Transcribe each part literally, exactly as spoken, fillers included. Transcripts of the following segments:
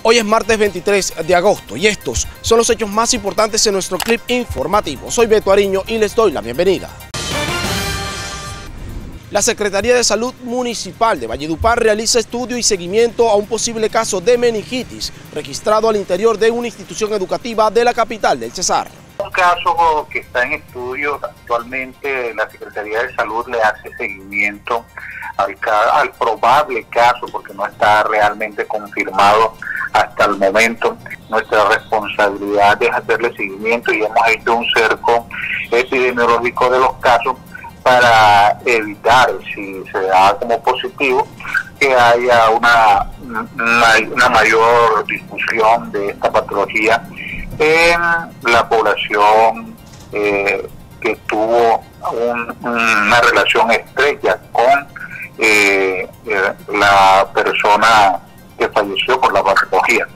Hoy es martes veintitrés de agosto y estos son los hechos más importantes en nuestro clip informativo. Soy Beto Ariño y les doy la bienvenida. La Secretaría de Salud Municipal de Valledupar realiza estudio y seguimiento a un posible caso de meningitis registrado al interior de una institución educativa de la capital del Cesar. Un caso que está en estudio actualmente, la Secretaría de Salud le hace seguimiento al, al probable caso, porque no está realmente confirmado hasta el momento. Nuestra responsabilidad es hacerle seguimiento y hemos hecho un cerco epidemiológico de los casos para evitar, si se da como positivo, que haya una, una, una mayor difusión de esta patología en la población eh, que tuvo un, una relación estrecha con eh, eh, la persona que falleció por la patología.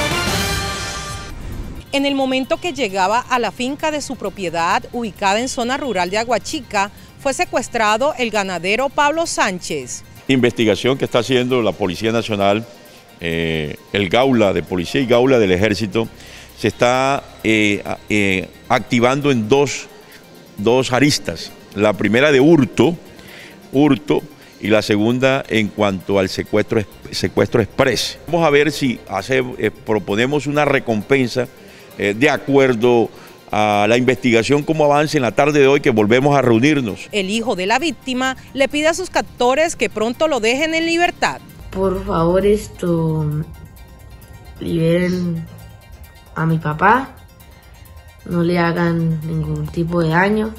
En el momento que llegaba a la finca de su propiedad, ubicada en zona rural de Aguachica, fue secuestrado el ganadero Pablo Sánchez. Investigación que está haciendo la Policía Nacional, eh, el Gaula de Policía y Gaula del Ejército, se está eh, eh, activando en dos, dos aristas. La primera de hurto, hurto, y la segunda en cuanto al secuestro, secuestro express. Vamos a ver si hace, eh, proponemos una recompensa eh, de acuerdo a la investigación como avance en la tarde de hoy, que volvemos a reunirnos. El hijo de la víctima le pide a sus captores que pronto lo dejen en libertad. Por favor, esto, liberen a mi papá, no le hagan ningún tipo de daño.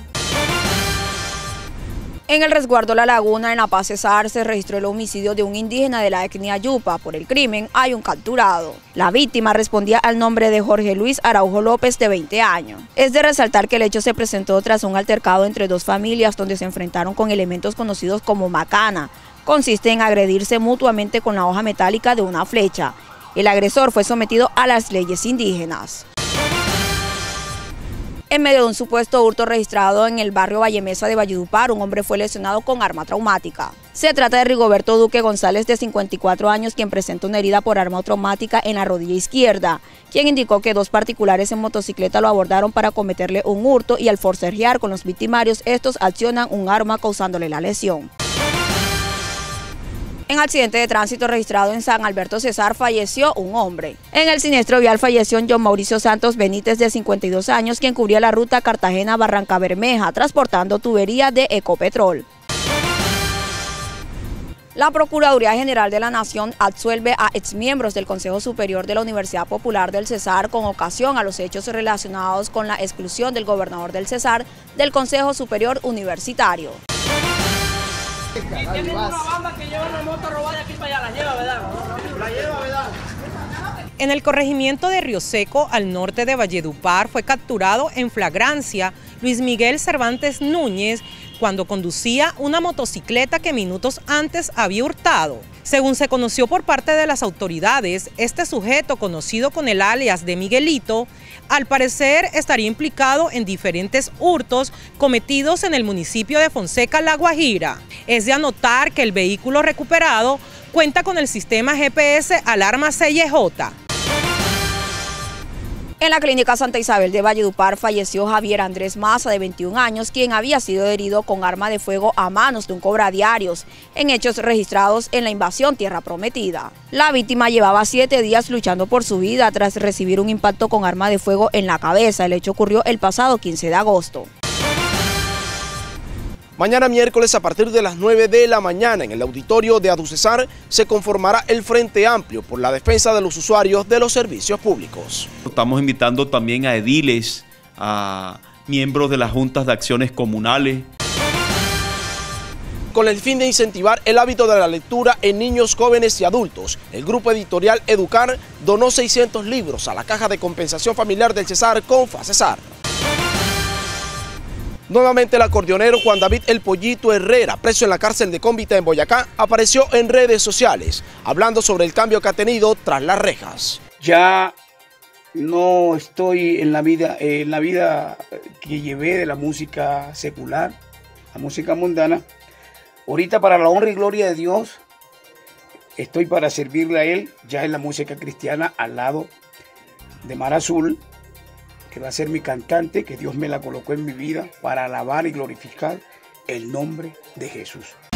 En el resguardo La Laguna, en La Paz, Cesar, se registró el homicidio de un indígena de la etnia Yupa. Por el crimen hay un capturado. La víctima respondía al nombre de Jorge Luis Araujo López, de veinte años. Es de resaltar que el hecho se presentó tras un altercado entre dos familias donde se enfrentaron con elementos conocidos como macana. Consiste en agredirse mutuamente con la hoja metálica de una flecha. El agresor fue sometido a las leyes indígenas. En medio de un supuesto hurto registrado en el barrio Vallemesa de Valledupar, un hombre fue lesionado con arma traumática. Se trata de Rigoberto Duque González, de cincuenta y cuatro años, quien presenta una herida por arma traumática en la rodilla izquierda, quien indicó que dos particulares en motocicleta lo abordaron para cometerle un hurto y al forcejear con los victimarios, estos accionan un arma causándole la lesión. En accidente de tránsito registrado en San Alberto Cesar falleció un hombre. En el siniestro vial falleció John Mauricio Santos Benítez, de cincuenta y dos años, quien cubría la ruta Cartagena-Barranca Bermeja, transportando tubería de Ecopetrol. La Procuraduría General de la Nación absuelve a exmiembros del Consejo Superior de la Universidad Popular del Cesar con ocasión a los hechos relacionados con la exclusión del gobernador del Cesar del Consejo Superior Universitario. Y tienen una banda que lleva una moto robada de aquí para allá, la lleva, ¿verdad? La lleva, ¿verdad? En el corregimiento de Río Seco, al norte de Valledupar, fue capturado en flagrancia Luis Miguel Cervantes Núñez cuando conducía una motocicleta que minutos antes había hurtado. Según se conoció por parte de las autoridades, este sujeto, conocido con el alias de Miguelito, al parecer estaría implicado en diferentes hurtos cometidos en el municipio de Fonseca, La Guajira. Es de anotar que el vehículo recuperado cuenta con el sistema G P S Alarma C Y J. En la clínica Santa Isabel de Valledupar falleció Javier Andrés Maza, de veintiún años, quien había sido herido con arma de fuego a manos de un cobradiarios en hechos registrados en la invasión Tierra Prometida. La víctima llevaba siete días luchando por su vida tras recibir un impacto con arma de fuego en la cabeza. El hecho ocurrió el pasado quince de agosto. Mañana miércoles a partir de las nueve de la mañana en el auditorio de Aducesar se conformará el Frente Amplio por la defensa de los usuarios de los servicios públicos. Estamos invitando también a ediles, a miembros de las juntas de acciones comunales. Con el fin de incentivar el hábito de la lectura en niños, jóvenes y adultos, el grupo editorial Educar donó seiscientos libros a la Caja de Compensación Familiar del Cesar con FACESAR. Nuevamente el acordeonero Juan David El Pollito Herrera, preso en la cárcel de Cómbita en Boyacá, apareció en redes sociales, hablando sobre el cambio que ha tenido tras las rejas. Ya no estoy en la vida, en la vida que llevé de la música secular, la música mundana. Ahorita, para la honra y gloria de Dios, estoy para servirle a él ya en la música cristiana al lado de Mar Azul, que va a ser mi cantante, que Dios me la colocó en mi vida para alabar y glorificar el nombre de Jesús.